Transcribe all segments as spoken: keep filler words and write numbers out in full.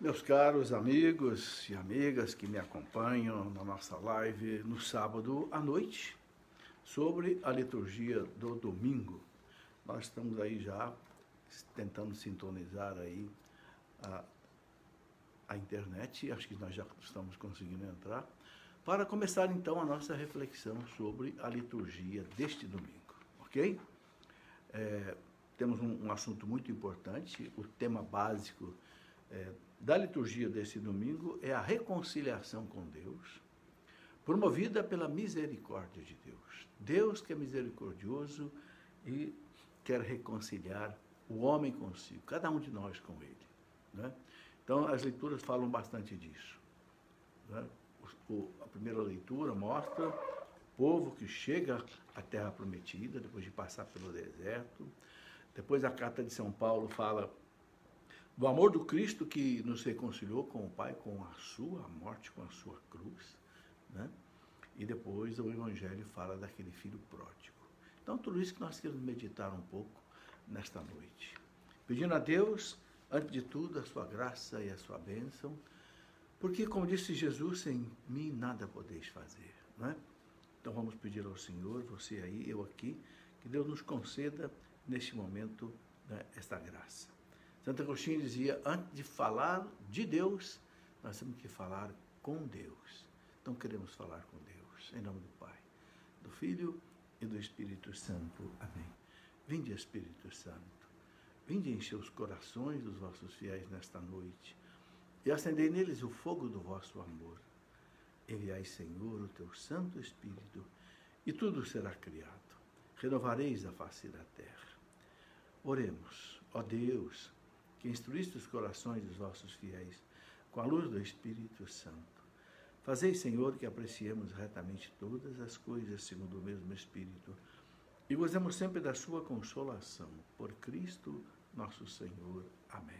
Meus caros amigos e amigas que me acompanham na nossa live no sábado à noite, sobre a liturgia do domingo. Nós estamos aí já tentando sintonizar aí a, a internet, acho que nós já estamos conseguindo entrar, para começar então a nossa reflexão sobre a liturgia deste domingo, ok? É, temos um, um assunto muito importante, o tema básico é, da liturgia desse domingo é a reconciliação com Deus, promovida pela misericórdia de Deus. Deus que é misericordioso e quer reconciliar o homem consigo, cada um de nós com ele, né? Então, as leituras falam bastante disso, né? O, o, a primeira leitura mostra o povo que chega à terra prometida, depois de passar pelo deserto. Depois a carta de São Paulo fala do amor do Cristo que nos reconciliou com o Pai, com a sua morte, com a sua cruz, né? E depois o Evangelho fala daquele filho pródigo. Então, tudo isso que nós queremos meditar um pouco nesta noite. Pedindo a Deus, antes de tudo, a sua graça e a sua bênção, porque, como disse Jesus, sem mim nada podeis fazer, né? Então, vamos pedir ao Senhor, você aí, eu aqui, que Deus nos conceda, neste momento, né, esta graça. Santo Agostinho dizia, antes de falar de Deus, nós temos que falar com Deus. Então, queremos falar com Deus, em nome do Pai, do Filho e do Espírito Santo. Amém. Vinde, Espírito Santo, vinde encher os corações dos vossos fiéis nesta noite e acendei neles o fogo do vosso amor. Enviai, Senhor, o teu Santo Espírito e tudo será criado. Renovareis a face da terra. Oremos, ó Deus, que instruíste os corações dos vossos fiéis com a luz do Espírito Santo. Fazei, Senhor, que apreciemos retamente todas as coisas segundo o mesmo Espírito e gozemos sempre da sua consolação. Por Cristo nosso Senhor. Amém.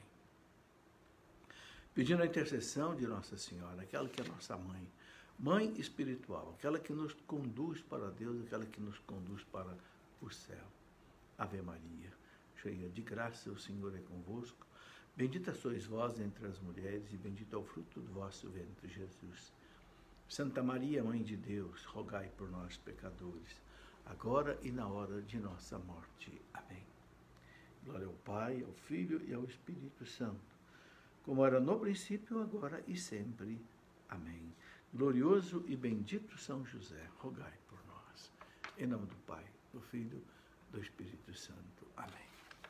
Pedindo a intercessão de Nossa Senhora, aquela que é nossa mãe, mãe espiritual, aquela que nos conduz para Deus, aquela que nos conduz para o céu. Ave Maria, cheia de graça, o Senhor é convosco. Bendita sois vós entre as mulheres e bendito é o fruto do vosso ventre, Jesus. Santa Maria, Mãe de Deus, rogai por nós, pecadores, agora e na hora de nossa morte. Amém. Glória ao Pai, ao Filho e ao Espírito Santo, como era no princípio, agora e sempre. Amém. Glorioso e bendito São José, rogai por nós. Em nome do Pai, do Filho e do Espírito Santo. Amém.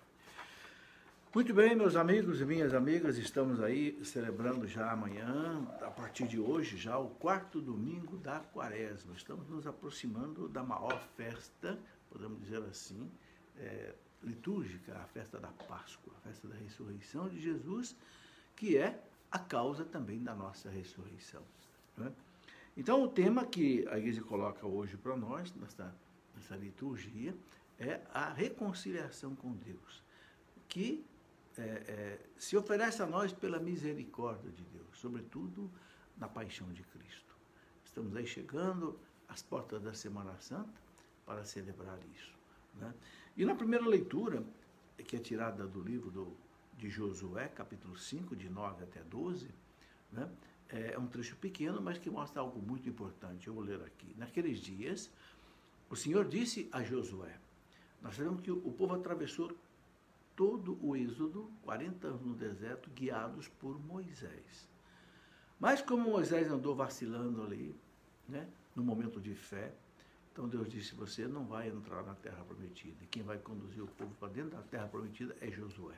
Muito bem, meus amigos e minhas amigas, estamos aí celebrando já amanhã, a partir de hoje, já o quarto domingo da Quaresma. Estamos nos aproximando da maior festa, podemos dizer assim, é, litúrgica, a festa da Páscoa, a festa da ressurreição de Jesus, que é a causa também da nossa ressurreição, né? Então, o tema que a Igreja coloca hoje para nós, nessa, nessa liturgia, é a reconciliação com Deus, que É, é, se oferece a nós pela misericórdia de Deus, sobretudo na paixão de Cristo. Estamos aí chegando às portas da Semana Santa para celebrar isso, né? E na primeira leitura, que é tirada do livro do, de Josué, capítulo cinco, de nove até doze, né? É um trecho pequeno, mas que mostra algo muito importante. Eu vou ler aqui. Naqueles dias, o Senhor disse a Josué, nós sabemos que o povo atravessou todo o êxodo, quarenta anos no deserto, guiados por Moisés. Mas como Moisés andou vacilando ali, né, no momento de fé, então Deus disse, você não vai entrar na terra prometida. E quem vai conduzir o povo para dentro da terra prometida é Josué.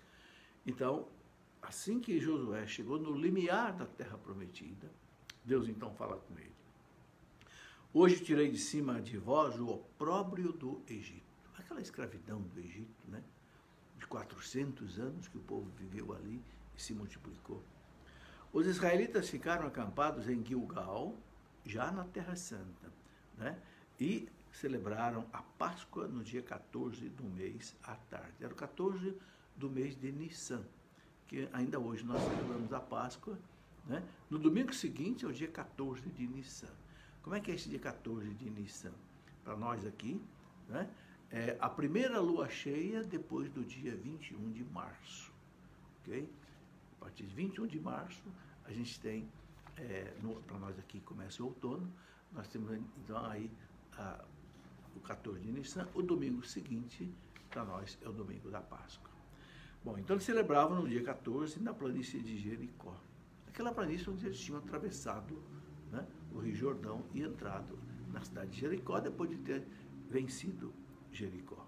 Então, assim que Josué chegou no limiar da terra prometida, Deus então fala com ele. Hoje tirei de cima de vós o opróbrio do Egito. Aquela escravidão do Egito, né? De quatrocentos anos que o povo viveu ali e se multiplicou. Os israelitas ficaram acampados em Gilgal, já na Terra Santa, né? E celebraram a Páscoa no dia quatorze do mês à tarde. Era o quatorze do mês de Nissan, que ainda hoje nós celebramos a Páscoa, né? No domingo seguinte é o dia quatorze de Nissan. Como é que é esse dia quatorze de Nissan? Para nós aqui, né? É a primeira lua cheia depois do dia vinte e um de março, ok? partir de vinte e um de março, a gente tem, é, para nós aqui começa o outono, nós temos então aí a, o quatorze de Nissan, o domingo seguinte, para nós, é o domingo da Páscoa. Bom, então eles celebravam no dia quatorze, na planície de Jericó. Aquela planície onde eles tinham atravessado, né, o Rio Jordão e entrado na cidade de Jericó, depois de ter vencido Jericó.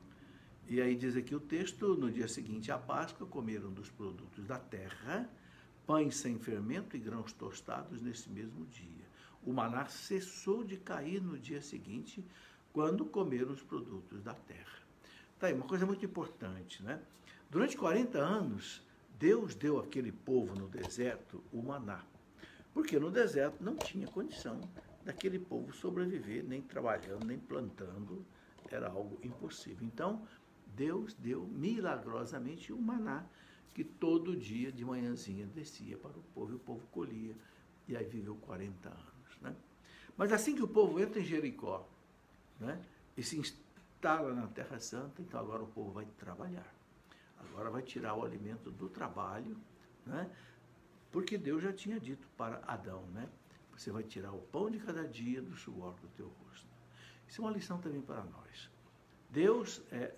E aí diz aqui o texto, no dia seguinte à Páscoa, comeram dos produtos da terra, pães sem fermento e grãos tostados nesse mesmo dia. O maná cessou de cair no dia seguinte, quando comeram os produtos da terra. Tá aí, uma coisa muito importante, né? Durante quarenta anos, Deus deu àquele povo no deserto o maná, porque no deserto não tinha condição daquele povo sobreviver, nem trabalhando, nem plantando, era algo impossível. Então, Deus deu milagrosamente o maná, que todo dia de manhãzinha descia para o povo, e o povo colhia, e aí viveu quarenta anos. Né? Mas assim que o povo entra em Jericó, né, e se instala na Terra Santa, então agora o povo vai trabalhar. Agora vai tirar o alimento do trabalho, né, porque Deus já tinha dito para Adão, né, você vai tirar o pão de cada dia do suor do teu rosto. Isso é uma lição também para nós. Deus, é,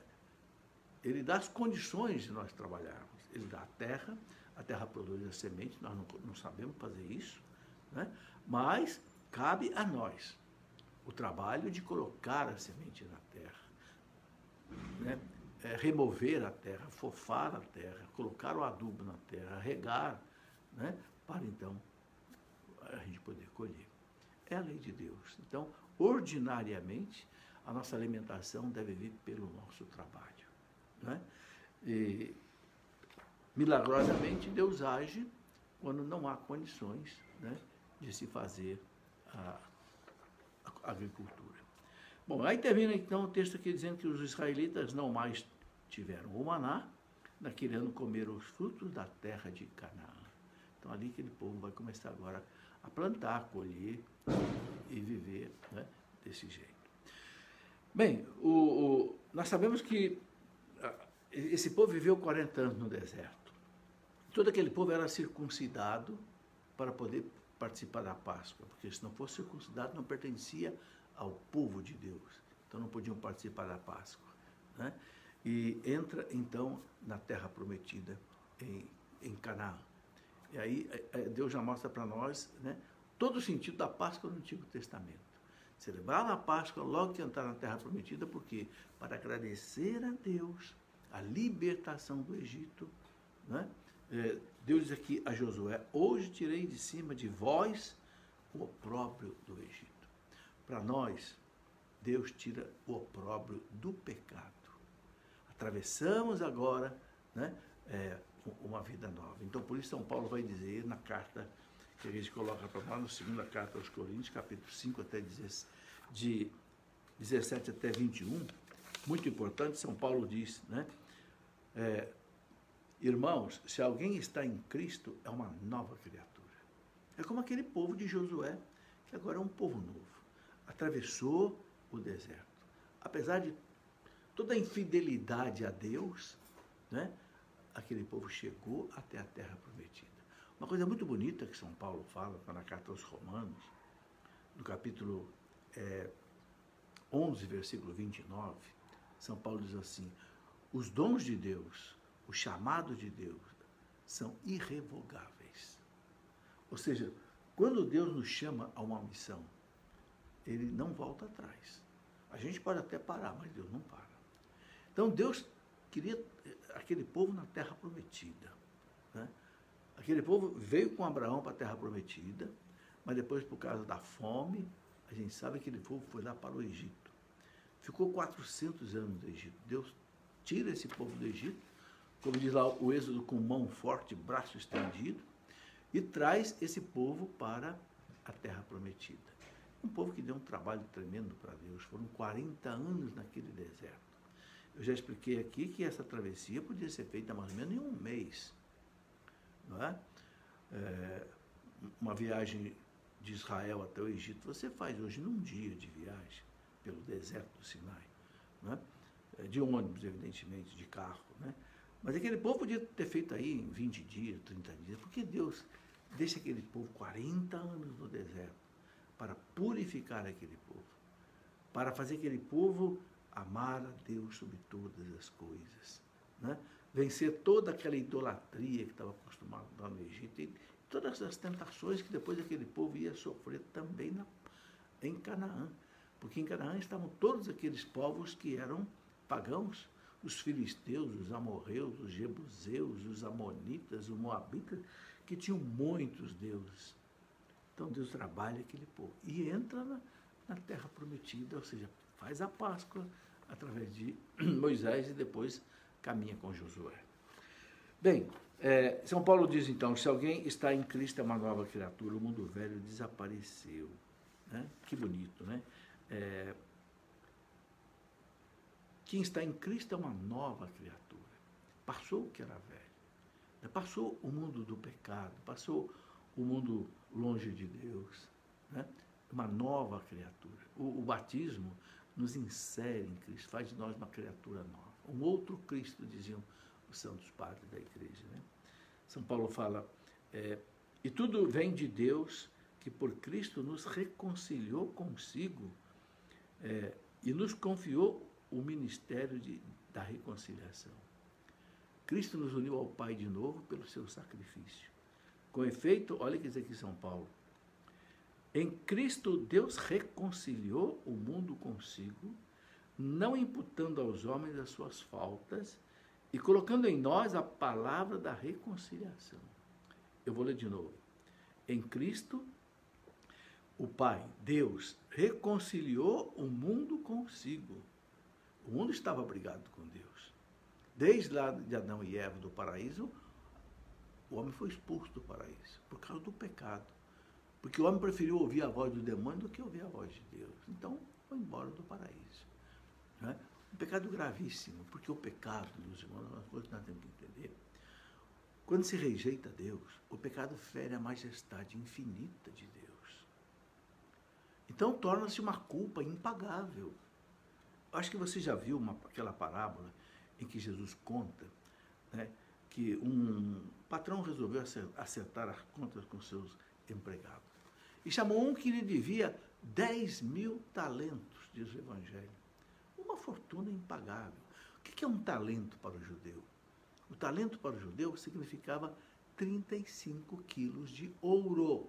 ele dá as condições de nós trabalharmos. Ele dá a terra, a terra produz a semente, nós não, não sabemos fazer isso, né, mas cabe a nós o trabalho de colocar a semente na terra, né, é, remover a terra, fofar a terra, colocar o adubo na terra, regar, né, para então a gente poder colher. É a lei de Deus. Então, ordinariamente, a nossa alimentação deve vir pelo nosso trabalho. Né? E, milagrosamente, Deus age quando não há condições, né, de se fazer a, a agricultura. Bom, aí termina então o texto aqui dizendo que os israelitas não mais tiveram o maná, né, querendo comer os frutos da terra de Canaã. Então ali aquele povo vai começar agora a plantar, a colher e viver, né, desse jeito. Bem, o, o, nós sabemos que esse povo viveu quarenta anos no deserto. Todo aquele povo era circuncidado para poder participar da Páscoa, porque se não fosse circuncidado não pertencia ao povo de Deus, então não podiam participar da Páscoa. Né? E entra então na terra prometida em, em Canaã. E aí Deus já mostra para nós, né, todo o sentido da Páscoa no Antigo Testamento. Celebrar a Páscoa logo que entrar na terra prometida, porque para agradecer a Deus a libertação do Egito, né? Deus diz aqui a Josué, hoje tirei de cima de vós o opróbrio do Egito. Para nós, Deus tira o opróbrio do pecado. Atravessamos agora, né, é, uma vida nova. Então, por isso São Paulo vai dizer na carta que a gente coloca para nós, na segunda carta aos Coríntios, capítulo cinco, até de dezessete até vinte e um, muito importante, São Paulo diz, né, é, irmãos, se alguém está em Cristo, é uma nova criatura. É como aquele povo de Josué, que agora é um povo novo. Atravessou o deserto. Apesar de toda a infidelidade a Deus, né, aquele povo chegou até a terra prometida. Uma coisa muito bonita que São Paulo fala na carta aos Romanos, no capítulo é, onze, versículo vinte e nove, São Paulo diz assim, os dons de Deus, os chamados de Deus, são irrevogáveis. Ou seja, quando Deus nos chama a uma missão, ele não volta atrás. A gente pode até parar, mas Deus não para. Então Deus queria aquele povo na terra prometida. Né? Aquele povo veio com Abraão para a terra prometida, mas depois, por causa da fome, a gente sabe que aquele povo foi lá para o Egito. Ficou quatrocentos anos no Egito. Deus tira esse povo do Egito, como diz lá o Êxodo, com mão forte, braço estendido, e traz esse povo para a terra prometida. Um povo que deu um trabalho tremendo para Deus. Foram quarenta anos naquele deserto. Eu já expliquei aqui que essa travessia podia ser feita mais ou menos em um mês. Não é? É, uma viagem de Israel até o Egito, você faz hoje num dia de viagem, pelo deserto do Sinai. Não é? De ônibus, evidentemente, de carro. Né? Mas aquele povo podia ter feito aí em vinte dias, trinta dias. Por que Deus deixa aquele povo quarenta anos no deserto? Para purificar aquele povo. Para fazer aquele povo amar a Deus sobre todas as coisas. Né? Vencer toda aquela idolatria que estava acostumado lá no Egito. E todas as tentações que depois aquele povo ia sofrer também na, em Canaã. Porque em Canaã estavam todos aqueles povos que eram pagãos. Os filisteus, os amorreus, os jebuseus, os amonitas, os moabitas, que tinham muitos deuses. Então Deus trabalha aquele povo e entra na, na terra prometida, ou seja, faz a Páscoa através de Moisés e depois caminha com Josué. Bem, é, São Paulo diz então, se alguém está em Cristo é uma nova criatura, o mundo velho desapareceu. Né? Que bonito, né? É, Quem está em Cristo é uma nova criatura. Passou o que era velho. Passou o mundo do pecado. Passou o mundo longe de Deus. Né? Uma nova criatura. O, o batismo nos insere em Cristo, faz de nós uma criatura nova. Um outro Cristo, diziam os santos padres da igreja. Né? São Paulo fala, é, e tudo vem de Deus, que por Cristo nos reconciliou consigo é, e nos confiou o ministério de, da reconciliação. Cristo nos uniu ao Pai de novo pelo seu sacrifício. Com efeito, olha o que diz aqui São Paulo, em Cristo Deus reconciliou o mundo consigo, não imputando aos homens as suas faltas e colocando em nós a palavra da reconciliação. Eu vou ler de novo. Em Cristo, o Pai, Deus, reconciliou o mundo consigo. O mundo estava brigado com Deus. Desde lá de Adão e Eva do paraíso, o homem foi expulso do paraíso por causa do pecado. Porque o homem preferiu ouvir a voz do demônio do que ouvir a voz de Deus. Então, foi embora do paraíso. Né? Um pecado gravíssimo, porque o pecado, meus irmãos, é uma coisa que nós temos que entender. Quando se rejeita Deus, o pecado fere a majestade infinita de Deus. Então, torna-se uma culpa impagável. Acho que você já viu uma, aquela parábola em que Jesus conta, né, que um patrão resolveu acertar as contas com seus empregados. E chamou um que lhe devia dez mil talentos, diz o Evangelho. Uma fortuna impagável. O que é um talento para o judeu? O talento para o judeu significava trinta e cinco quilos de ouro.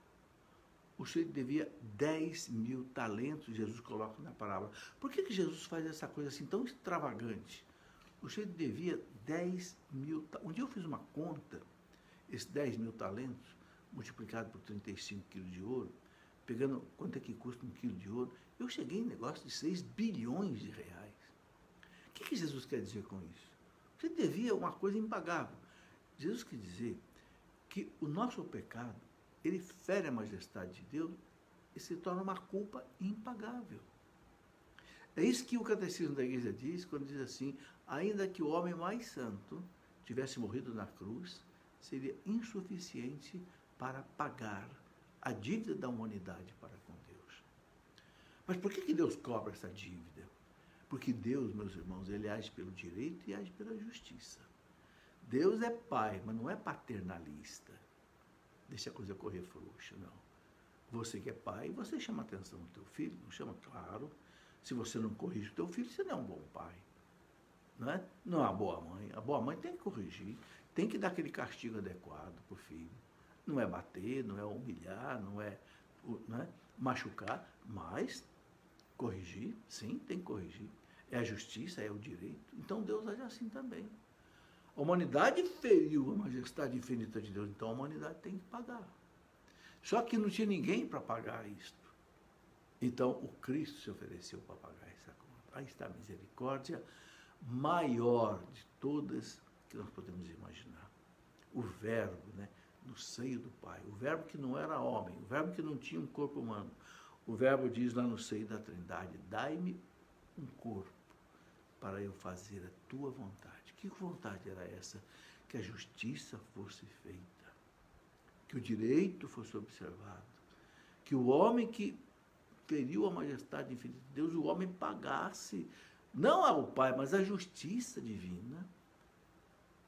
O sujeito devia dez mil talentos, Jesus coloca na parábola. Por que, que Jesus faz essa coisa assim tão extravagante? O sujeito devia dez mil talentos. Um dia eu fiz uma conta, esses dez mil talentos, multiplicado por trinta e cinco quilos de ouro, pegando quanto é que custa um quilo de ouro, eu cheguei em negócio de seis bilhões de reais. O que, que Jesus quer dizer com isso? Você devia uma coisa impagável. Jesus quer dizer que o nosso pecado, ele fere a majestade de Deus e se torna uma culpa impagável. É isso que o Catecismo da Igreja diz, quando diz assim, ainda que o homem mais santo tivesse morrido na cruz, seria insuficiente para pagar a dívida da humanidade para com Deus. Mas por que que Deus cobra essa dívida? Porque Deus, meus irmãos, ele age pelo direito e age pela justiça. Deus é pai, mas não é paternalista. Deixa a coisa correr frouxa, não. Você que é pai, você chama a atenção do teu filho, não chama? Claro. Se você não corrige o teu filho, você não é um bom pai. Não é? Não é uma boa mãe. A boa mãe tem que corrigir, tem que dar aquele castigo adequado para o filho. Não é bater, não é humilhar, não é, não é machucar, mas corrigir, sim, tem que corrigir. É a justiça, é o direito. Então Deus age assim também. A humanidade feriu a majestade infinita de Deus, então a humanidade tem que pagar. Só que não tinha ninguém para pagar isto. Então o Cristo se ofereceu para pagar essa conta. Aí está a misericórdia maior de todas que nós podemos imaginar. O Verbo, né, no seio do Pai. O Verbo que não era homem, o Verbo que não tinha um corpo humano. O Verbo diz lá no seio da Trindade, dai-me um corpo para eu fazer a tua vontade. Que vontade era essa? Que a justiça fosse feita, que o direito fosse observado, que o homem que feriu a majestade infinita de Deus, o homem pagasse, não ao Pai, mas à justiça divina.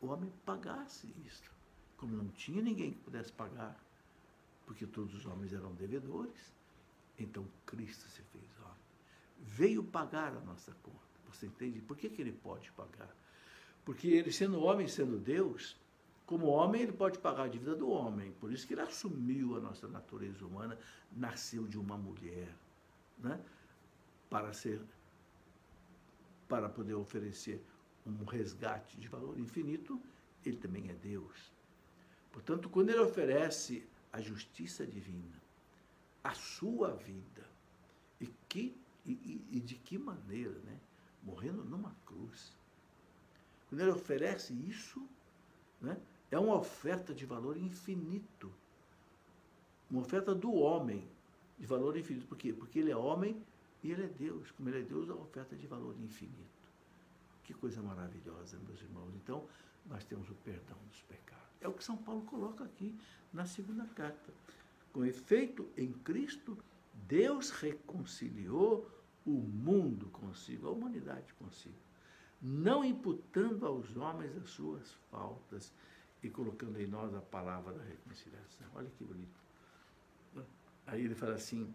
o homem pagasse isso. Como não tinha ninguém que pudesse pagar, porque todos os homens eram devedores, então Cristo se fez homem. Veio pagar a nossa conta. Você entende? Por que que ele pode pagar? Porque ele, sendo homem, sendo Deus, como homem, ele pode pagar a dívida do homem. Por isso que ele assumiu a nossa natureza humana, nasceu de uma mulher, né? Para ser, para poder oferecer um resgate de valor infinito, ele também é Deus. Portanto, quando ele oferece a justiça divina, a sua vida, e, que, e, e de que maneira, né? Morrendo numa cruz. Quando ele oferece isso, né? É uma oferta de valor infinito. Uma oferta do homem de valor infinito. Por quê? Porque ele é homem e ele é Deus. Como ele é Deus, é uma oferta de valor infinito. Que coisa maravilhosa, meus irmãos. Então, nós temos o perdão dos pecados. É o que São Paulo coloca aqui na segunda carta. Com efeito, em Cristo, Deus reconciliou o mundo consigo, a humanidade consigo, não imputando aos homens as suas faltas e colocando em nós a palavra da reconciliação. Olha que bonito. Aí ele fala assim,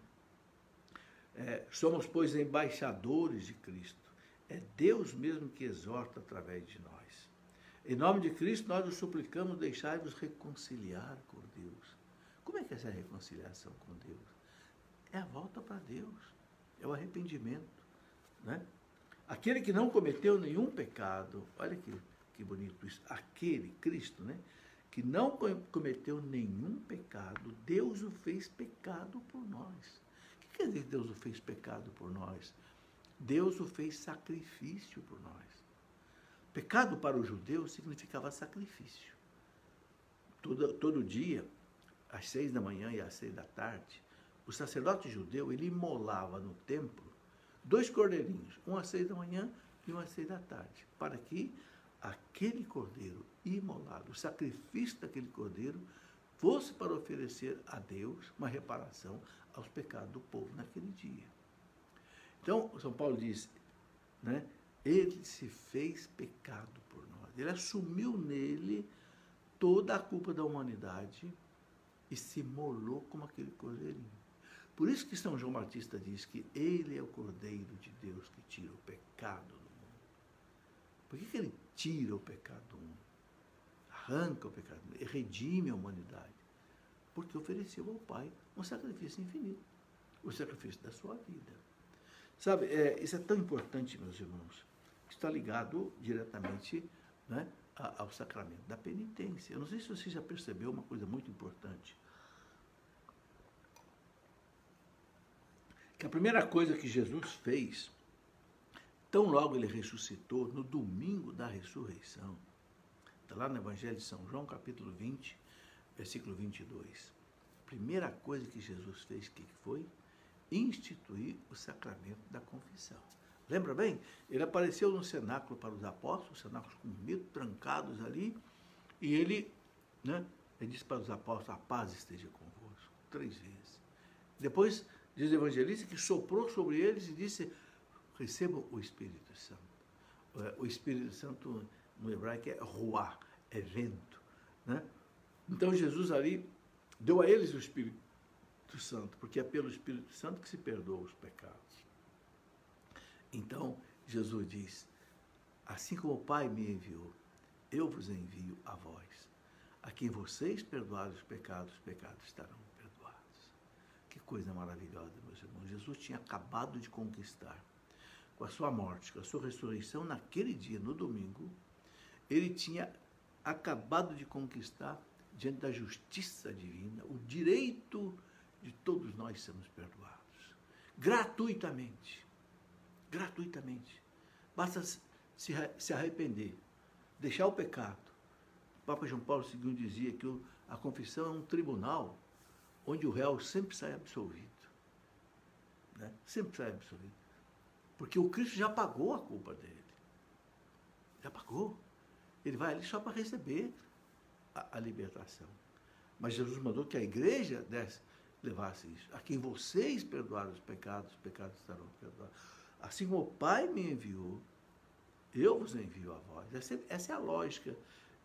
é, somos, pois, embaixadores de Cristo. É Deus mesmo que exorta através de nós. Em nome de Cristo, nós os suplicamos, deixai-vos reconciliar com Deus. Como é que é essa reconciliação com Deus? É a volta para Deus, é o arrependimento, né? Aquele que não cometeu nenhum pecado, olha que, que bonito isso, aquele, Cristo, né? Que não cometeu nenhum pecado, Deus o fez pecado por nós. O que quer dizer que Deus o fez pecado por nós? Deus o fez sacrifício por nós. Pecado para o judeu significava sacrifício. Todo, todo dia, às seis da manhã e às seis da tarde, o sacerdote judeu, ele imolava no templo dois cordeirinhos, um às seis da manhã e um às seis da tarde, para que aquele cordeiro imolado, o sacrifício daquele cordeiro, fosse para oferecer a Deus uma reparação aos pecados do povo naquele dia. Então, São Paulo diz, né, ele se fez pecado por nós, ele assumiu nele toda a culpa da humanidade e se imolou como aquele cordeirinho. Por isso que São João Batista diz que ele é o Cordeiro de Deus que tira o pecado do mundo. Por que que ele tira o pecado do mundo? Arranca o pecado do mundo, redime a humanidade. Porque ofereceu ao Pai um sacrifício infinito, o sacrifício da sua vida. Sabe, é, isso é tão importante, meus irmãos, que está ligado diretamente, né, ao sacramento da penitência. Eu não sei se você já percebeu uma coisa muito importante. Que a primeira coisa que Jesus fez, tão logo ele ressuscitou, no domingo da ressurreição, está lá no Evangelho de São João, capítulo vinte, versículo vinte e dois. A primeira coisa que Jesus fez, o que foi? Instituir o sacramento da confissão. Lembra bem? Ele apareceu no cenáculo para os apóstolos, os cenáculos com medo, trancados ali, e ele, né, ele disse para os apóstolos, a paz esteja convosco, três vezes. Depois, diz o evangelista que soprou sobre eles e disse, recebam o Espírito Santo. O Espírito Santo no hebraico é ruá, é vento, né? Então Jesus ali deu a eles o Espírito Santo, porque é pelo Espírito Santo que se perdoa os pecados. Então Jesus diz, assim como o Pai me enviou, eu vos envio a vós. A quem vocês perdoarem os pecados, os pecados estarão perdoados. Que coisa maravilhosa, meus irmãos. Jesus tinha acabado de conquistar, com a sua morte, com a sua ressurreição, naquele dia, no domingo, ele tinha acabado de conquistar, diante da justiça divina, o direito de todos nós sermos perdoados. Gratuitamente. Gratuitamente. Basta se arrepender, deixar o pecado. O Papa João Paulo segundo dizia que a confissão é um tribunal onde o réu sempre sai absolvido. Né? Sempre sai absolvido. Porque o Cristo já pagou a culpa dele. Já pagou. Ele vai ali só para receber a, a libertação. Mas Jesus mandou que a igreja desse, levasse isso. A quem vocês perdoarem os pecados, os pecados estarão perdoados. Assim como o Pai me enviou, eu vos envio a vós. Essa, essa é a lógica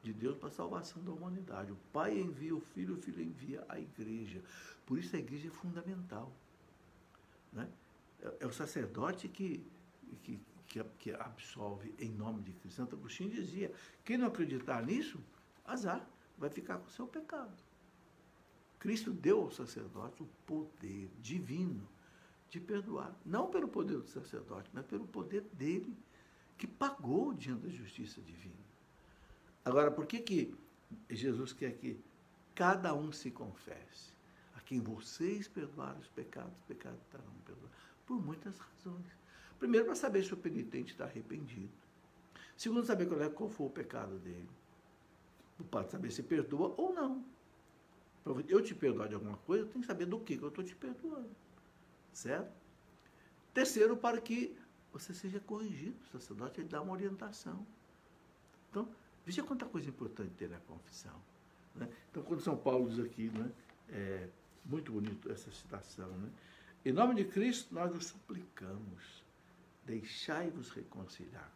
de Deus para a salvação da humanidade. O Pai envia o Filho, o Filho envia a igreja. Por isso a igreja é fundamental. Né? É o sacerdote que, que, que, que absolve em nome de Cristo. Santo Agostinho dizia, quem não acreditar nisso, azar, vai ficar com o seu pecado. Cristo deu ao sacerdote o poder divino de perdoar. Não pelo poder do sacerdote, mas pelo poder dele, que pagou diante da justiça divina. Agora, por que que Jesus quer que cada um se confesse? A quem vocês perdoarem os pecados, os pecados estarão perdoados. Por muitas razões. Primeiro, para saber se o penitente está arrependido. Segundo, saber qual, é, qual foi o pecado dele. Para saber se perdoa ou não. Para eu te perdoar de alguma coisa, eu tenho que saber do que, que eu estou te perdoando. Certo? Terceiro, para que você seja corrigido. O sacerdote ele dá uma orientação. Então, veja quanta coisa importante ter na confissão. Né? Então, quando São Paulo diz aqui, né, é muito bonito essa citação, né? Em nome de Cristo, nós vos suplicamos, deixai-vos reconciliar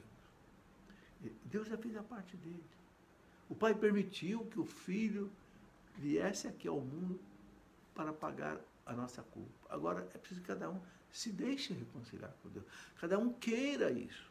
com Deus. Deus já fez a parte dele. O Pai permitiu que o Filho viesse aqui ao mundo para pagar a nossa culpa. Agora, é preciso que cada um se deixe reconciliar com Deus. Cada um queira isso.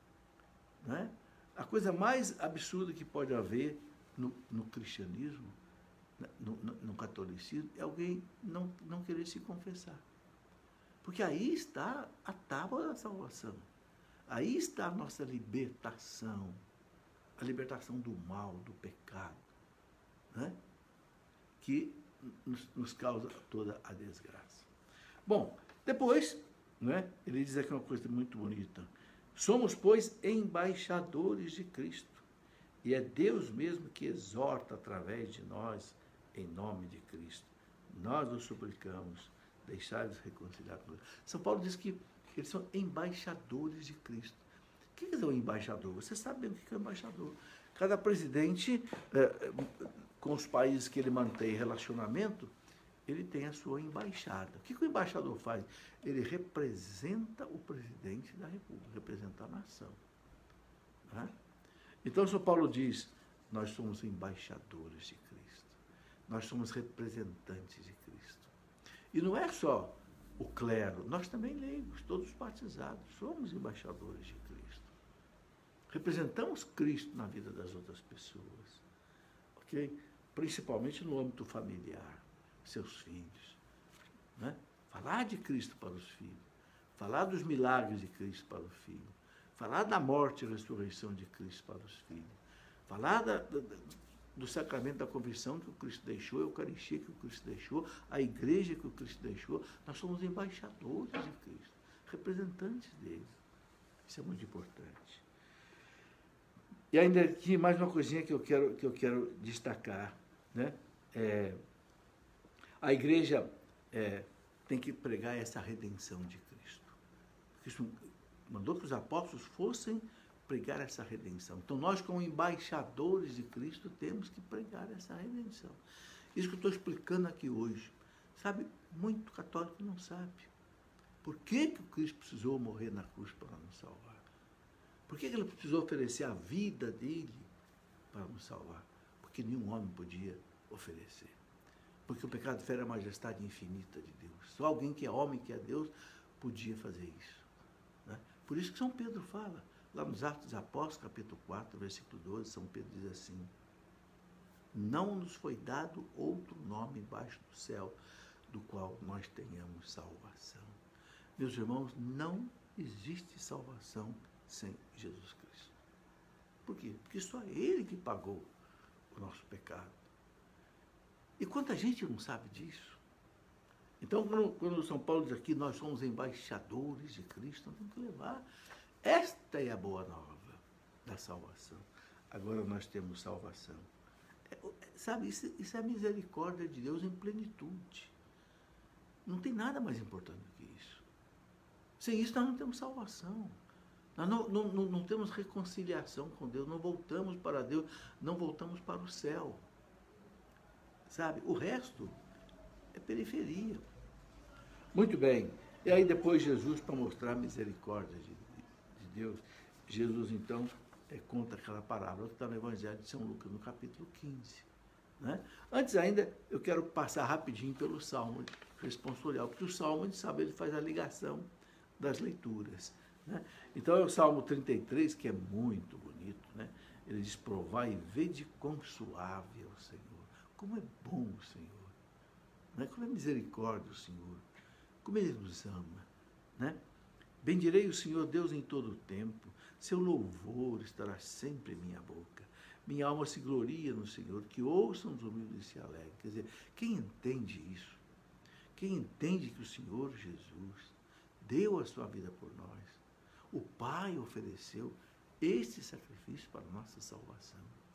Né? A coisa mais absurda que pode haver no, no cristianismo, no, no, no catolicismo, é alguém não, não querer se confessar. Porque aí está a tábua da salvação. Aí está a nossa libertação. A libertação do mal, do pecado. Né? Que nos, nos causa toda a desgraça. Bom, depois, né, ele diz aqui uma coisa muito bonita. Somos, pois, embaixadores de Cristo. E é Deus mesmo que exorta através de nós, em nome de Cristo. Nós os suplicamos, deixai-vos reconciliar com Deus. São Paulo diz que eles são embaixadores de Cristo. O que é um embaixador? Você sabe bem o que é um embaixador. Cada presidente, é, com os países que ele mantém relacionamento, ele tem a sua embaixada. O que o embaixador faz? Ele representa o presidente da República, representa a nação. Né? Então, São Paulo diz, nós somos embaixadores de Cristo. Nós somos representantes de Cristo. E não é só o clero, nós também leigos, todos batizados, somos embaixadores de Cristo. Representamos Cristo na vida das outras pessoas. Ok? Principalmente no âmbito familiar, seus filhos. Né? Falar de Cristo para os filhos. Falar dos milagres de Cristo para o filho. Falar da morte e ressurreição de Cristo para os filhos. Falar da, da, do sacramento da conversão que o Cristo deixou, a Eucaristia que o Cristo deixou, a igreja que o Cristo deixou. Nós somos embaixadores de Cristo, representantes dele. Isso é muito importante. E ainda aqui mais uma coisinha que eu quero, que eu quero destacar. Né? É, a igreja é, tem que pregar essa redenção de Cristo. Cristo mandou que os apóstolos fossem pregar essa redenção. Então, nós, como embaixadores de Cristo, temos que pregar essa redenção. Isso que eu estou explicando aqui hoje. Sabe, muito católico não sabe. Por que que o Cristo precisou morrer na cruz para nos salvar? Por que que ele precisou oferecer a vida dele para nos salvar? Porque nenhum homem podia oferecer. Porque o pecado fere a majestade infinita de Deus. Só alguém que é homem, que é Deus, podia fazer isso. Né? Por isso que São Pedro fala, lá nos Atos dos Apóstolos, capítulo quatro, versículo doze, São Pedro diz assim, não nos foi dado outro nome embaixo do céu, do qual nós tenhamos salvação. Meus irmãos, não existe salvação sem Jesus Cristo. Por quê? Porque só Ele que pagou o nosso pecado. E quanta gente não sabe disso? Então, quando, quando São Paulo diz aqui, nós somos embaixadores de Cristo, nós temos que levar. Esta é a boa nova da salvação. Agora nós temos salvação. É, sabe, isso, isso é a misericórdia de Deus em plenitude. Não tem nada mais importante do que isso. Sem isso, nós não temos salvação. Nós não, não, não, não temos reconciliação com Deus, não voltamos para Deus, não voltamos para o céu. Sabe? O resto é periferia. Muito bem. E aí depois Jesus, para mostrar a misericórdia de, de Deus, Jesus então é, conta aquela parábola que está no Evangelho de São Lucas, no capítulo quinze. Né? Antes ainda, eu quero passar rapidinho pelo Salmo responsorial, porque o Salmo, a gente sabe, ele faz a ligação das leituras. Né? Então é o Salmo trinta e três, que é muito bonito. Né? Ele diz: provai e vede quão suave é o Senhor. Como é bom o Senhor. Né? Como é misericórdia o Senhor. Como Ele nos ama. Né? Bendirei o Senhor Deus em todo o tempo. Seu louvor estará sempre em minha boca. Minha alma se gloria no Senhor, que ouçam os humildes e se alegrem. Quer dizer, quem entende isso, quem entende que o Senhor Jesus deu a sua vida por nós, o Pai ofereceu este sacrifício para a nossa salvação,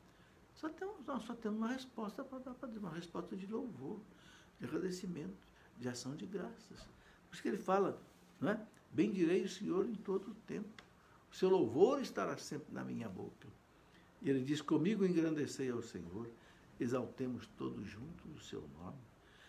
só temos, nós só temos uma resposta para dar para Deus, uma resposta de louvor, de agradecimento, de ação de graças. Por isso que ele fala, não é? Bendirei o Senhor em todo o tempo. O seu louvor estará sempre na minha boca. E ele diz: comigo engrandecei ao Senhor, exaltemos todos juntos o seu nome.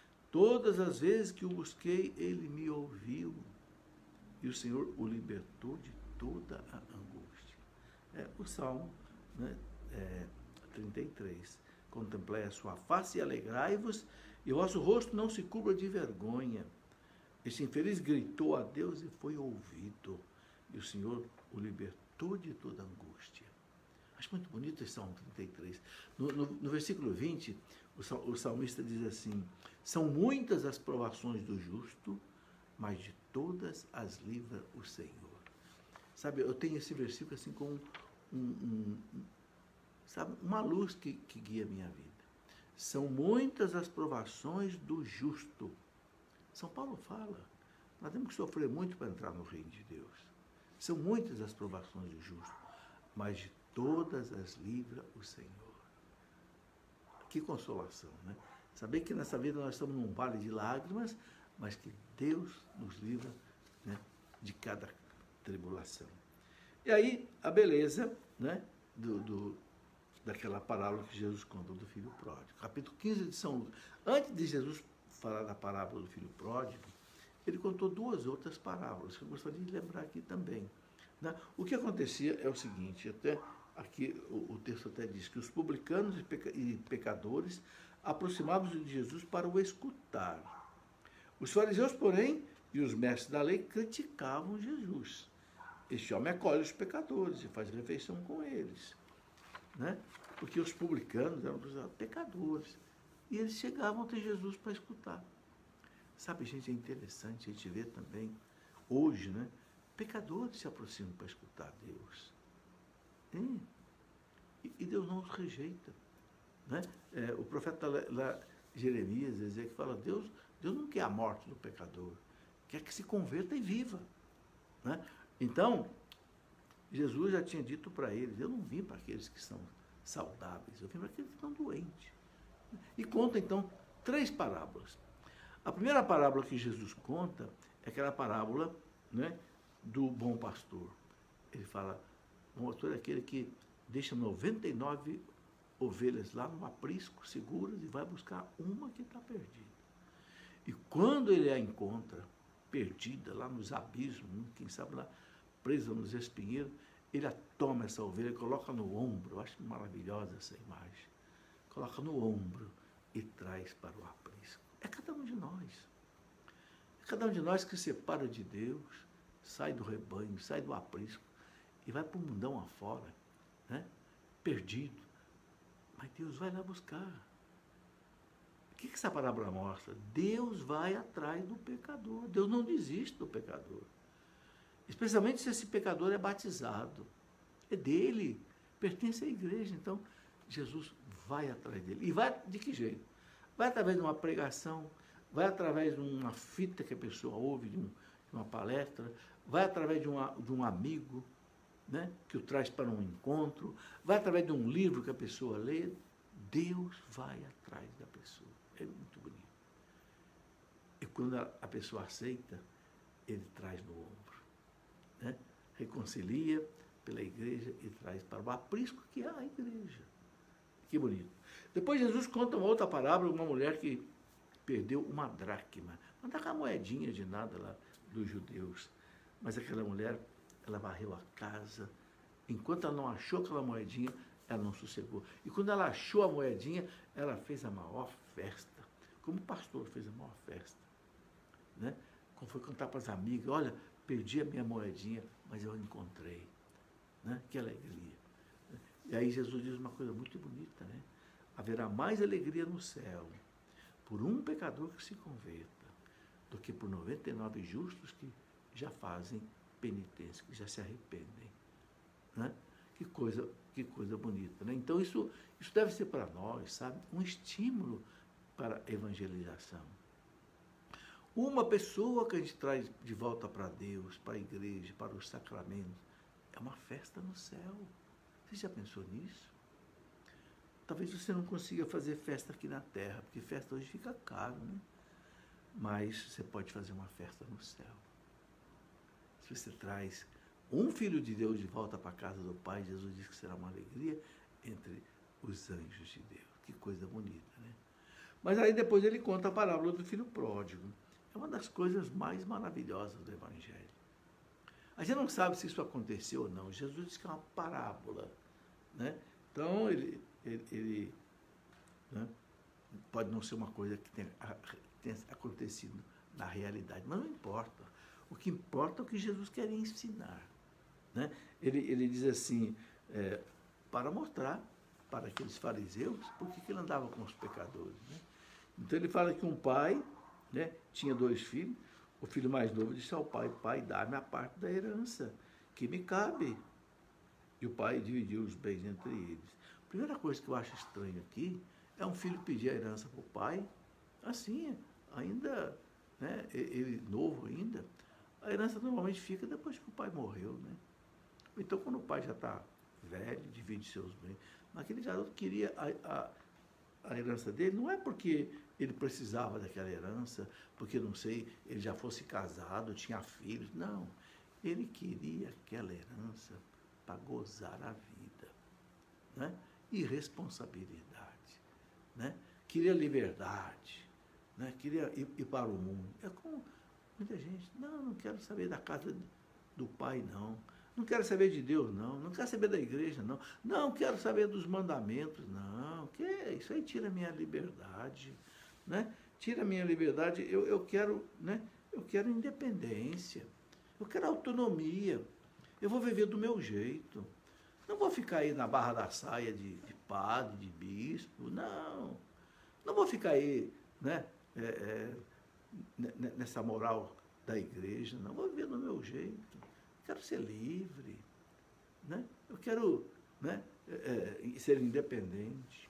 Todas as vezes que o busquei, ele me ouviu. E o Senhor o libertou de toda a angústia. É, o Salmo, né, é, trinta e três. Contemplai a sua face e alegrai-vos, e o vosso rosto não se cubra de vergonha. Este infeliz gritou a Deus e foi ouvido. E o Senhor o libertou de toda angústia. Acho muito bonito esse Salmo trinta e três. No, no, no versículo vinte, o, o salmista diz assim: são muitas as provações do justo, mas de todas as livra o Senhor. Sabe, eu tenho esse versículo assim como um, um, um, sabe, uma luz que, que guia a minha vida. São muitas as provações do justo. São Paulo fala, nós temos que sofrer muito para entrar no reino de Deus. São muitas as provações do justo, mas de todas as livra o Senhor. Que consolação, né? Saber que nessa vida nós estamos num vale de lágrimas, mas que Deus nos livra, né, de cada tribulação. E aí, a beleza, né, do, do, daquela parábola que Jesus contou do filho pródigo. Capítulo quinze de São Lucas. Antes de Jesus falar da parábola do filho pródigo, ele contou duas outras parábolas, que eu gostaria de lembrar aqui também. Né? O que acontecia é o seguinte, até aqui o, o texto até diz que os publicanos e, peca, e pecadores aproximavam-se de Jesus para o escutar. Os fariseus, porém, e os mestres da lei criticavam Jesus. Este homem acolhe os pecadores e faz refeição com eles. Né? Porque os publicanos eram pecadores. E eles chegavam até Jesus para escutar. Sabe, gente, é interessante a gente ver também, hoje, né? Pecadores se aproximam para escutar Deus. Hum. E, e Deus não os rejeita. Né? É, o profeta lá, lá, Jeremias, dizia que fala, Deus, Deus não quer a morte do pecador, quer que se converta e viva. Né? Então, Jesus já tinha dito para eles, eu não vim para aqueles que são saudáveis, eu vim para aqueles que estão doentes. E conta, então, três parábolas. A primeira parábola que Jesus conta é aquela parábola, né, do bom pastor. Ele fala, o bom pastor é aquele que deixa noventa e nove ovelhas lá no aprisco, seguras, e vai buscar uma que está perdida. E quando ele a encontra, perdida, lá nos abismos, quem sabe lá, presa nos espinheiros, ele toma essa ovelha e coloca no ombro. Eu acho maravilhosa essa imagem. Coloca no ombro e traz para o aprisco. É cada um de nós. É cada um de nós que se separa de Deus, sai do rebanho, sai do aprisco e vai para o mundão afora, né? Perdido. Mas Deus vai lá buscar. O que essa parábola mostra? Deus vai atrás do pecador. Deus não desiste do pecador. Especialmente se esse pecador é batizado. É dele. Pertence à igreja. Então, Jesus vai atrás dele. E vai de que jeito? Vai através de uma pregação, vai através de uma fita que a pessoa ouve, de, um, de uma palestra, vai através de, uma, de um amigo, né, que o traz para um encontro, vai através de um livro que a pessoa lê. Deus vai atrás da pessoa. É muito bonito. E quando a, a pessoa aceita, ele traz no ombro. Né? Reconcilia pela igreja e traz para o aprisco que é a igreja. Que bonito. Depois Jesus conta uma outra parábola, uma mulher que perdeu uma dracma. Não dá com a moedinha de nada lá dos judeus. Mas aquela mulher, ela varreu a casa, Enquanto ela não achou aquela moedinha, ela não sossegou. E quando ela achou a moedinha, ela fez a maior festa. Como o pastor fez a maior festa. Né? Quando foi contar para as amigas, olha, perdi a minha moedinha, mas eu a encontrei. Né? Que alegria. E aí Jesus diz uma coisa muito bonita, né? Haverá mais alegria no céu por um pecador que se converta do que por noventa e nove justos que já fazem penitência, que já se arrependem. Né? Que coisa, que coisa bonita. Né? Então isso, isso deve ser para nós, sabe, um estímulo para a evangelização. Uma pessoa que a gente traz de volta para Deus, para a igreja, para os sacramentos, é uma festa no céu. Você já pensou nisso? Talvez você não consiga fazer festa aqui na terra, porque festa hoje fica caro, né? Mas você pode fazer uma festa no céu. Se você traz um filho de Deus de volta para a casa do Pai, Jesus diz que será uma alegria entre os anjos de Deus. Que coisa bonita, né? Mas aí depois ele conta a parábola do filho pródigo. É uma das coisas mais maravilhosas do Evangelho. A gente não sabe se isso aconteceu ou não. Jesus diz que é uma parábola, né? Então, ele, ele, ele né? pode não ser uma coisa que tenha, tenha acontecido na realidade, mas não importa. O que importa é o que Jesus quer ensinar. Né? Ele, ele diz assim, é, para mostrar para aqueles fariseus por que ele andava com os pecadores. Né? Então, ele fala que um pai, né, tinha dois filhos. O filho mais novo disse ao pai, pai, dá-me a parte da herança, que me cabe. E o pai dividiu os bens entre eles. A primeira coisa que eu acho estranho aqui é um filho pedir a herança para o pai, assim, ainda, né, ele novo ainda. A herança normalmente fica depois que o pai morreu, né? Então, quando o pai já está velho, divide seus bens. Mas aquele garoto queria a, a, a herança dele, não é porque ele precisava daquela herança, porque, não sei, ele já fosse casado, tinha filhos. Não, ele queria aquela herança para gozar a vida, né? E responsabilidade, né? Queria liberdade, né? Queria ir, ir para o mundo. É como muita gente, não, não quero saber da casa do pai, não. Não quero saber de Deus, não. Não quero saber da igreja, não. Não quero saber dos mandamentos, não. Que isso aí tira a minha liberdade, né? Tira a minha liberdade. Eu, eu quero, né? Eu quero independência. Eu quero autonomia. Eu vou viver do meu jeito. Não vou ficar aí na barra da saia de, de padre, de bispo, não. Não vou ficar aí, né? É, é, nessa moral da igreja, não. Vou viver do meu jeito. Quero ser livre, né? Eu quero, né, é, é, ser independente.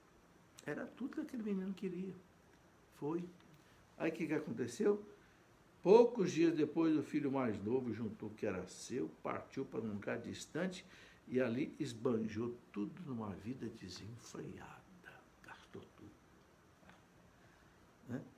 Era tudo que aquele menino queria. Foi. Aí o que, que aconteceu? Poucos dias depois, o filho mais novo juntou o que era seu, partiu para um lugar distante e ali esbanjou tudo numa vida desenfreada. Gastou tudo. Né?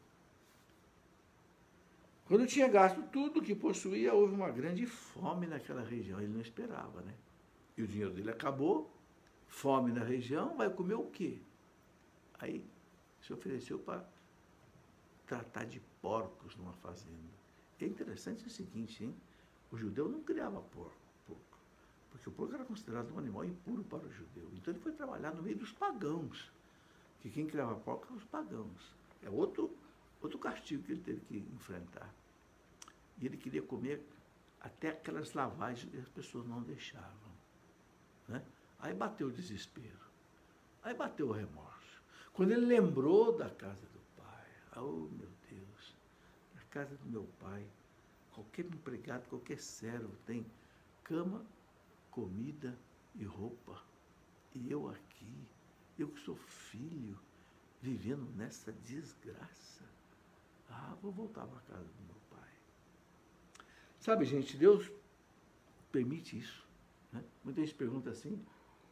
Quando tinha gasto tudo que possuía, houve uma grande fome naquela região. Ele não esperava, né? E o dinheiro dele acabou, fome na região, vai comer o quê? Aí se ofereceu para tratar de porcos numa fazenda. É interessante o seguinte, hein? O judeu não criava porco, porco, porque o porco era considerado um animal impuro para o judeu. Então ele foi trabalhar no meio dos pagãos, que quem criava porco eram os pagãos. É outro, outro castigo que ele teve que enfrentar. E ele queria comer até aquelas lavagens que as pessoas não deixavam. Né? Aí bateu o desespero. Aí bateu o remorso. Quando ele lembrou da casa do pai, oh meu Deus, na casa do meu pai, qualquer empregado, qualquer servo tem cama, comida e roupa. E eu aqui, eu que sou filho, vivendo nessa desgraça. Ah, vou voltar para a casa do meu pai. Sabe, gente, Deus permite isso. Né? Muita gente pergunta assim,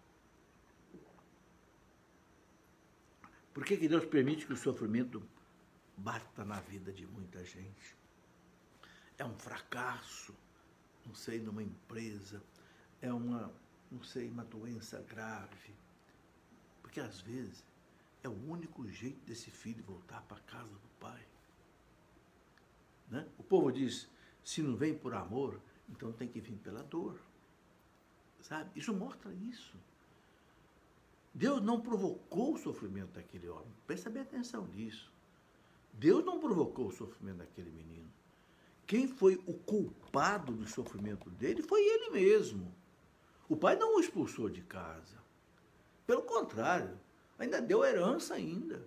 por que, que Deus permite que o sofrimento bata na vida de muita gente? É um fracasso, não sei, numa empresa, é uma, não sei, uma doença grave. Porque às vezes é o único jeito desse filho voltar para a casa do pai. Né? O povo diz, se não vem por amor, então tem que vir pela dor. sabe? Isso mostra isso. Deus não provocou o sofrimento daquele homem. Presta bem atenção nisso. Deus não provocou o sofrimento daquele menino. Quem foi o culpado do sofrimento dele foi ele mesmo. O pai não o expulsou de casa. Pelo contrário, ainda deu herança ainda.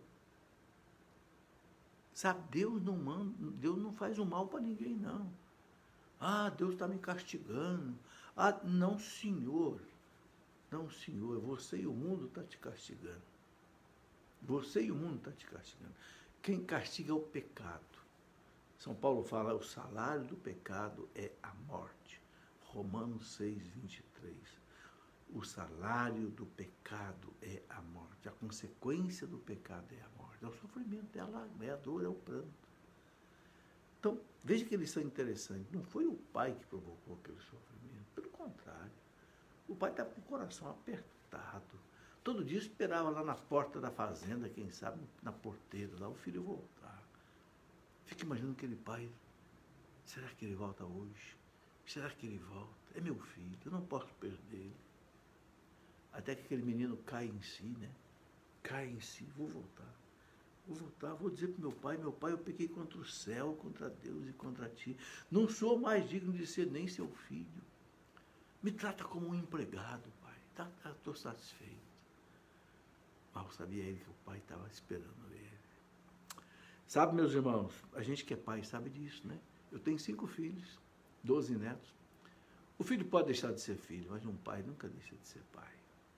Sabe, Deus não manda, Deus não faz o mal para ninguém, não. Ah, Deus está me castigando. Ah, não, senhor. Não, senhor, você e o mundo estão te castigando. Você e o mundo estão te castigando. Quem castiga é o pecado. São Paulo fala, o salário do pecado é a morte. Romanos seis, vinte e três. O salário do pecado é a morte. A consequência do pecado é a morte. É o sofrimento, é a lágrima, é a dor, é o pranto. Então, veja que lição interessante. Não foi o pai que provocou aquele sofrimento. Pelo contrário. O pai estava com o coração apertado. Todo dia esperava lá na porta da fazenda, quem sabe, na porteira, lá o filho voltar. Fica imaginando aquele pai. Será que ele volta hoje? Será que ele volta? É meu filho, eu não posso perder ele. Até que aquele menino cai em si, né? Cai em si, vou voltar. Vou voltar, vou dizer para o meu pai, meu pai, eu pequei contra o céu, contra Deus e contra ti. Não sou mais digno de ser nem seu filho. Me trata como um empregado, pai. Tá, tá, estou satisfeito. Mal sabia ele que o pai estava esperando ele. Sabe, meus irmãos, a gente que é pai sabe disso, né? Eu tenho cinco filhos, doze netos. O filho pode deixar de ser filho, mas um pai nunca deixa de ser pai.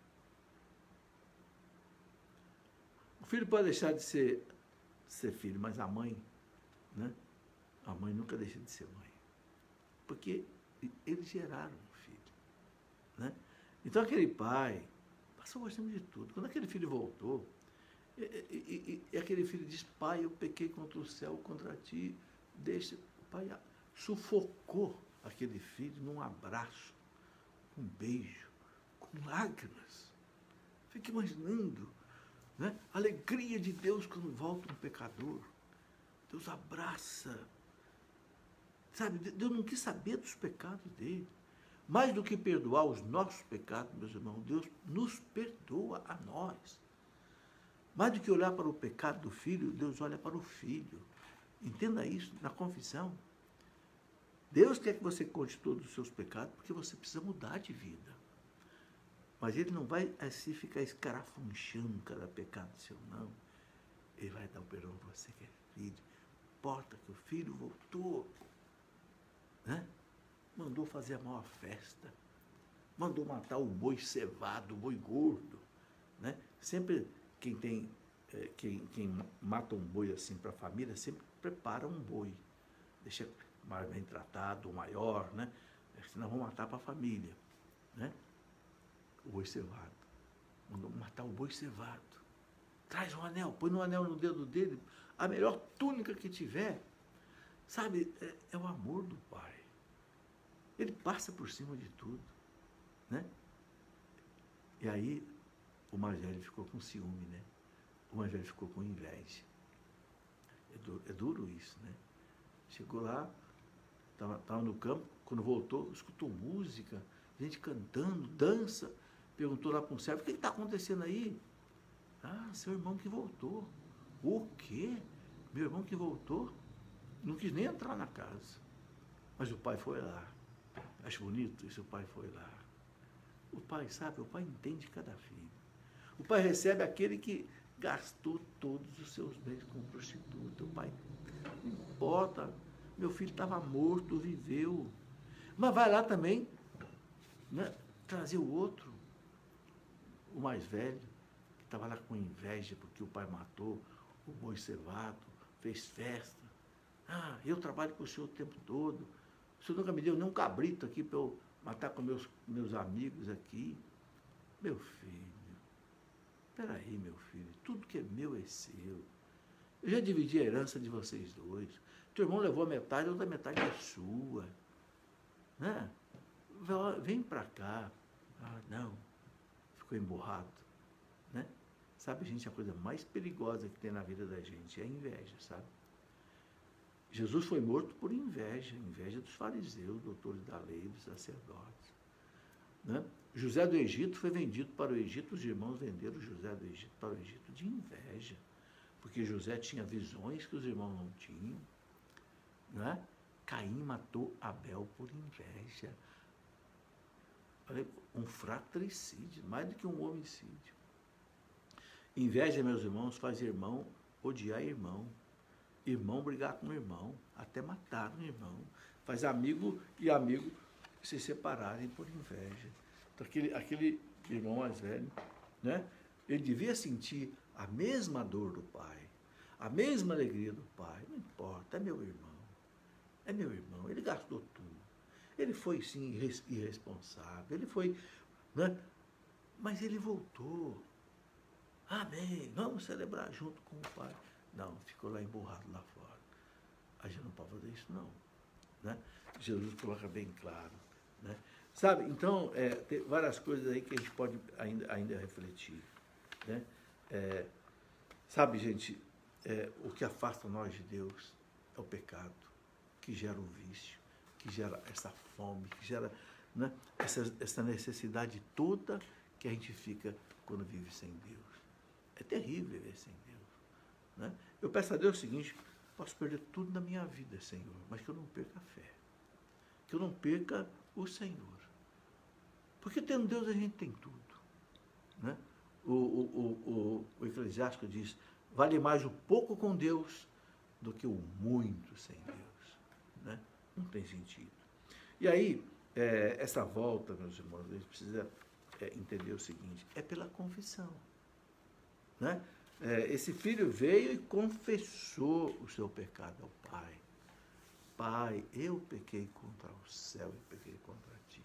O filho pode deixar de ser, de ser filho, mas a mãe, né? A mãe nunca deixa de ser mãe. Porque eles geraram um filho. Né? Então aquele pai passou por cima de tudo. Quando aquele filho voltou, e, e, e aquele filho diz, pai, eu pequei contra o céu, contra ti, deixa. O pai sufocou aquele filho num abraço, um beijo, com lágrimas. Fica imaginando, né? A alegria de Deus quando volta um pecador. Deus abraça. Sabe, Deus não quis saber dos pecados dele. Mais do que perdoar os nossos pecados, meus irmãos, Deus nos perdoa a nós. Mais do que olhar para o pecado do filho, Deus olha para o filho. Entenda isso na confissão. Deus quer que você conte todos os seus pecados, porque você precisa mudar de vida. Mas Ele não vai assim ficar escarafunchando cada pecado seu, não. Ele vai dar o perdão para você que é filho. Importa que o filho voltou, né? Mandou fazer a maior festa, mandou matar o boi cevado, o boi gordo, né? Sempre quem tem, é, quem, quem mata um boi assim para a família, sempre prepara um boi, deixa mais bem tratado, o maior, né? Senão vão matar para a família, né? O boi cevado, mandou matar o boi cevado, traz um anel, põe um anel no dedo dele, a melhor túnica que tiver, sabe, é, é o amor do pai. Ele passa por cima de tudo, né? E aí, o mais velho ficou com ciúme, né? O mais velho ficou com inveja. É duro, é duro isso, né? Chegou lá, estava no campo, quando voltou, escutou música, gente cantando, dança, perguntou lá para um servo, o que está acontecendo aí? Ah, seu irmão que voltou. O quê? Meu irmão que voltou? Não quis nem entrar na casa. Mas o pai foi lá. Acho bonito isso, o pai foi lá. O pai, sabe, o pai entende cada filho. O pai recebe aquele que gastou todos os seus bens com prostituta. O pai, não importa, meu filho estava morto, viveu. Mas vai lá também, né, trazer o outro, o mais velho, que estava lá com inveja porque o pai matou o boi cevado, fez festa. Ah, eu trabalho com o senhor o tempo todo. O senhor nunca me deu nem um cabrito aqui para eu matar com meus, meus amigos aqui. Meu filho, peraí, meu filho, tudo que é meu é seu. Eu já dividi a herança de vocês dois. Teu irmão levou a metade, a outra metade é sua. Né? Vem para cá. Ah, não. Ficou emburrado. Né? Sabe, gente, a coisa mais perigosa que tem na vida da gente é a inveja, sabe? Jesus foi morto por inveja, inveja dos fariseus, doutores da lei, dos sacerdotes. Né? José do Egito foi vendido para o Egito, os irmãos venderam José do Egito para o Egito de inveja, porque José tinha visões que os irmãos não tinham. Não é? Caim matou Abel por inveja. Um fratricídio, mais do que um homicídio. Inveja, meus irmãos, faz irmão odiar irmão. Irmão brigar com irmão, até matar um irmão. Faz amigo e amigo se separarem por inveja. Então, aquele, aquele irmão mais velho, né? Ele devia sentir a mesma dor do pai, a mesma alegria do pai. Não importa, é meu irmão. É meu irmão, ele gastou tudo. Ele foi, sim, irresponsável. Ele foi, né? Mas ele voltou. Amém, vamos celebrar junto com o pai. Não, ficou lá emburrado lá fora. A gente não pode fazer isso, não. Né? Jesus coloca bem claro. Né? Sabe, então, é, tem várias coisas aí que a gente pode ainda, ainda refletir. Né? É, sabe, gente, é, o que afasta nós de Deus é o pecado, que gera o vício, que gera essa fome, que gera, né, essa, essa necessidade toda que a gente fica quando vive sem Deus. É terrível viver sem Deus. Né? Eu peço a Deus o seguinte: posso perder tudo na minha vida, Senhor, mas que eu não perca a fé, que eu não perca o Senhor. Porque tendo Deus a gente tem tudo. Né? O, o, o, o Eclesiástico diz: vale mais o pouco com Deus do que o muito sem Deus. Né? Não tem sentido. E aí, é, essa volta, meus irmãos, a gente precisa é, entender o seguinte: é pela confissão. Né? É, esse filho veio e confessou o seu pecado ao pai. Pai, eu pequei contra o céu e pequei contra ti.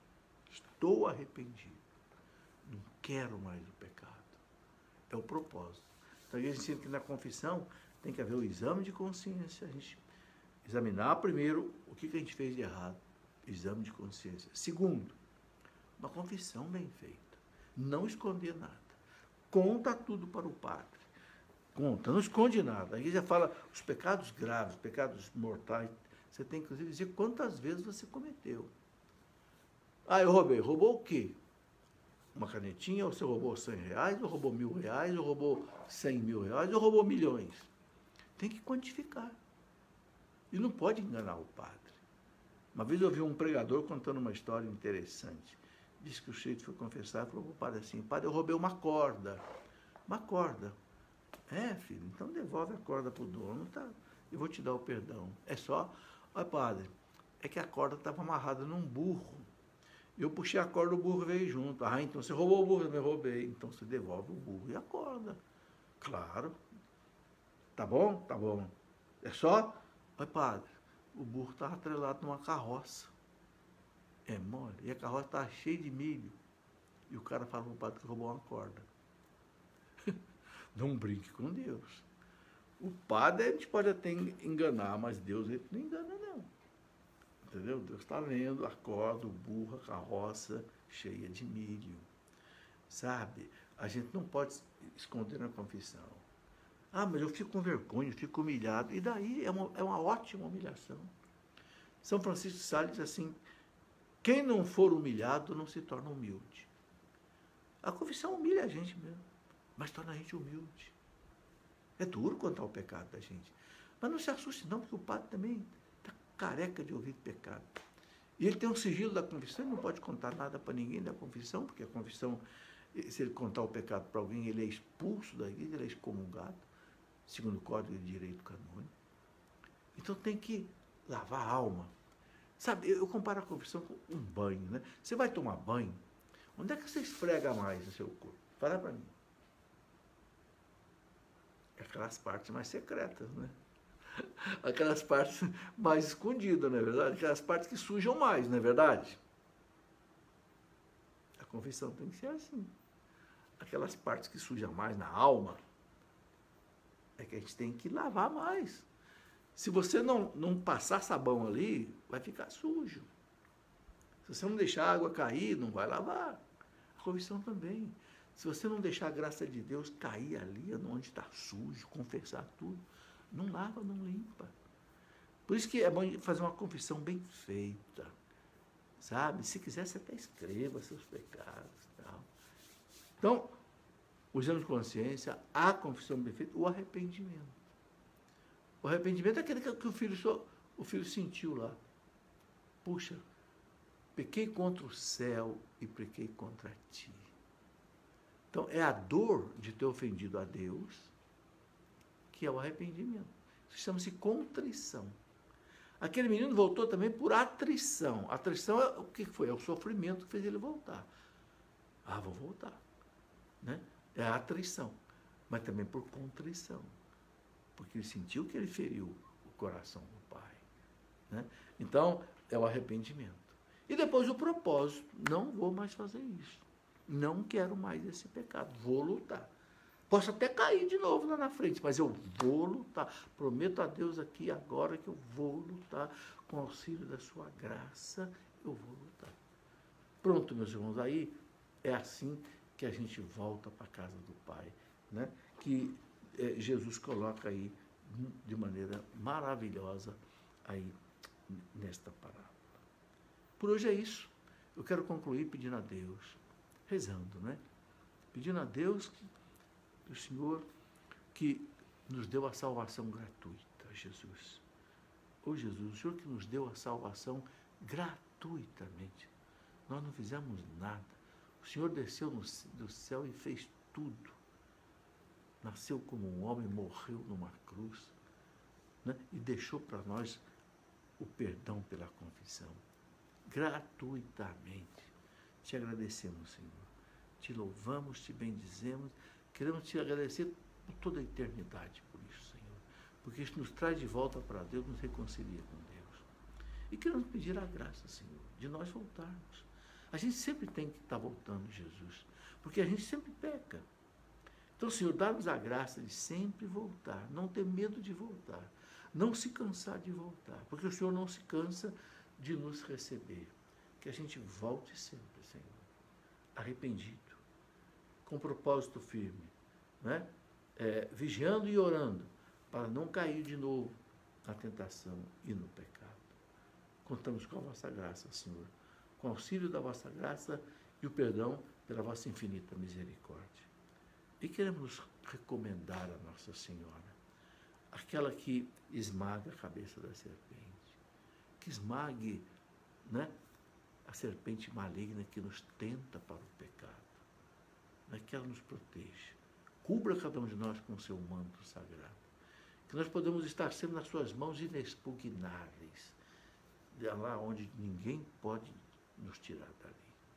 Estou arrependido. Não quero mais o pecado. É o propósito. Então, a gente ensina que na confissão tem que haver o exame de consciência. A gente examinar primeiro o que a gente fez de errado. Exame de consciência. Segundo, uma confissão bem feita. Não esconder nada. Conta tudo para o padre. Conta, não esconde nada. A igreja fala os pecados graves, os pecados mortais. Você tem, inclusive, dizer quantas vezes você cometeu. Ah, eu roubei. Roubou o quê? Uma canetinha? Ou você roubou cem reais? Ou roubou mil reais? Ou roubou cem mil reais? Ou roubou milhões? Tem que quantificar. E não pode enganar o padre. Uma vez eu ouvi um pregador contando uma história interessante. Disse que o sujeito foi confessar e falou para o padre assim: padre, eu roubei uma corda. Uma corda. É, filho, então devolve a corda para o dono, tá? Eu vou te dar o perdão. É só, olha, padre, é que a corda estava amarrada num burro. Eu puxei a corda, o burro veio junto. Ah, então você roubou o burro, eu me roubei. Então você devolve o burro e a corda. Claro. Tá bom? Tá bom. É só, olha, padre, o burro estava atrelado numa carroça. É mole. E a carroça estava cheia de milho. E o cara falou para o padre que roubou uma corda. Não brinque com Deus. O padre a gente pode até enganar, mas Deus ele não engana, não. Entendeu? Deus está vendo a corda, o burro, a carroça cheia de milho. Sabe? A gente não pode esconder na confissão. Ah, mas eu fico com vergonha, eu fico humilhado. E daí é uma, é uma ótima humilhação. São Francisco de Sales diz assim: quem não for humilhado não se torna humilde. A confissão humilha a gente mesmo, mas torna a gente humilde. É duro contar o pecado da gente. Mas não se assuste não, porque o padre também está careca de ouvir pecado. E ele tem um sigilo da confissão, ele não pode contar nada para ninguém da confissão, porque a confissão, se ele contar o pecado para alguém, ele é expulso da igreja, ele é excomungado, segundo o Código de Direito Canônico. Então tem que lavar a alma. Sabe, eu comparo a confissão com um banho, né? Você vai tomar banho, onde é que você esfrega mais o seu corpo? Fala para mim. Aquelas partes mais secretas, né? Aquelas partes mais escondidas, não é verdade? Aquelas partes que sujam mais, não é verdade? A confissão tem que ser assim. Aquelas partes que sujam mais na alma, é que a gente tem que lavar mais. Se você não, não passar sabão ali, vai ficar sujo. Se você não deixar a água cair, não vai lavar. A confissão também. Se você não deixar a graça de Deus cair ali, onde está sujo, confessar tudo, não lava, não limpa. Por isso que é bom fazer uma confissão bem feita. sabe? Se quiser, você até escreva seus pecados e tal. Então, o exame de consciência, a confissão bem feita, o arrependimento. O arrependimento é aquele que o filho, só, o filho sentiu lá. Puxa, pequei contra o céu e pequei contra ti. Então, é a dor de ter ofendido a Deus que é o arrependimento. Isso chama-se contrição. Aquele menino voltou também por atrição. Atrição é o que foi? É o sofrimento que fez ele voltar. Ah, vou voltar. Né? É a atrição. Mas também por contrição. Porque ele sentiu que ele feriu o coração do pai. Né? Então, é o arrependimento. E depois o propósito. Não vou mais fazer isso. Não quero mais esse pecado. Vou lutar. Posso até cair de novo lá na frente, mas eu vou lutar. Prometo a Deus aqui agora que eu vou lutar. Com o auxílio da sua graça, eu vou lutar. Pronto, meus irmãos. Aí é assim que a gente volta para a casa do Pai. Né? Que é, Jesus coloca aí de maneira maravilhosa aí nesta parábola. Por hoje é isso. Eu quero concluir pedindo a Deus, rezando, né? Pedindo a Deus que o Senhor que nos deu a salvação gratuita, Jesus. Ô Jesus, o Senhor que nos deu a salvação gratuitamente. Nós não fizemos nada. O Senhor desceu no, do céu e fez tudo. Nasceu como um homem, morreu numa cruz, né? E deixou para nós o perdão pela confissão. Gratuitamente. Te agradecemos, Senhor. Te louvamos, te bendizemos. Queremos te agradecer por toda a eternidade por isso, Senhor. Porque isso nos traz de volta para Deus, nos reconcilia com Deus. E queremos pedir a graça, Senhor, de nós voltarmos. A gente sempre tem que estar voltando, Jesus, porque a gente sempre peca. Então, Senhor, dá-nos a graça de sempre voltar, não ter medo de voltar, não se cansar de voltar, porque o Senhor não se cansa de nos receber. Que a gente volte sempre, Senhor, arrependido, com propósito firme, né? É, vigiando e orando, para não cair de novo na tentação e no pecado. Contamos com a vossa graça, Senhor, com o auxílio da vossa graça e o perdão pela vossa infinita misericórdia. E queremos recomendar a Nossa Senhora, aquela que esmaga a cabeça da serpente, que esmague, né, a serpente maligna que nos tenta para o pecado, né, que ela nos proteja. Cubra cada um de nós com o seu manto sagrado, que nós podemos estar sempre nas suas mãos inexpugnáveis, lá onde ninguém pode nos tirar dali.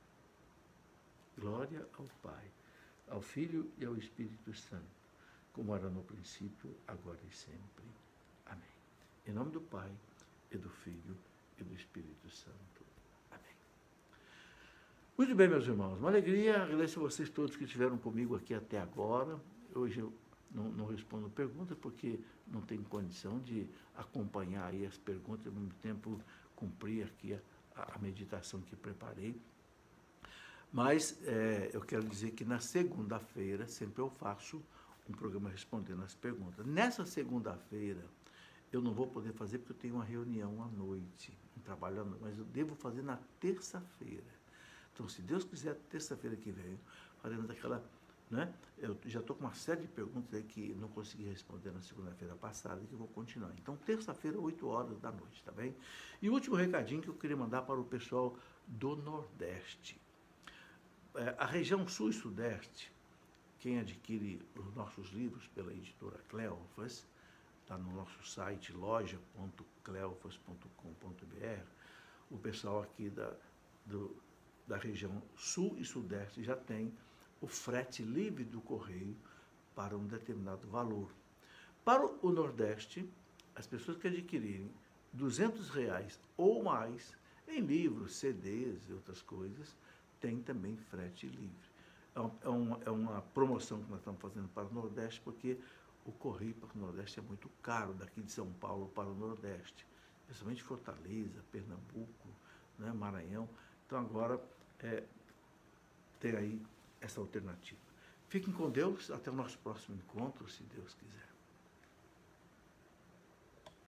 Glória ao Pai, ao Filho e ao Espírito Santo, como era no princípio, agora e sempre. Amém. Em nome do Pai, e do Filho, e do Espírito Santo. Amém. Muito bem, meus irmãos. Uma alegria. Agradeço a vocês todos que estiveram comigo aqui até agora. Hoje eu não, não respondo perguntas, porque não tenho condição de acompanhar aí as perguntas, ao mesmo tempo cumprir aqui a, a meditação que preparei. Mas é, eu quero dizer que na segunda-feira sempre eu faço um programa respondendo as perguntas. Nessa segunda-feira eu não vou poder fazer porque eu tenho uma reunião à noite, um trabalho à noite, mas eu devo fazer na terça-feira. Então, se Deus quiser, terça-feira que vem, faremos aquela, né? Eu já estou com uma série de perguntas aí que não consegui responder na segunda-feira passada e que eu vou continuar. Então, terça-feira, oito horas da noite, tá bem? E o último recadinho que eu queria mandar para o pessoal do Nordeste. A região sul e sudeste, quem adquire os nossos livros pela editora Cleofas, está no nosso site loja ponto cleofas ponto com ponto br, o pessoal aqui da, do, da região sul e sudeste já tem o frete livre do correio para um determinado valor. Para o Nordeste, as pessoas que adquirirem duzentos reais ou mais em livros, C Ds e outras coisas, tem também frete livre. É uma, é uma promoção que nós estamos fazendo para o Nordeste, porque o correio para o Nordeste é muito caro, daqui de São Paulo para o Nordeste, principalmente Fortaleza, Pernambuco, né, Maranhão. Então agora é, tem aí essa alternativa. Fiquem com Deus, até o nosso próximo encontro, se Deus quiser.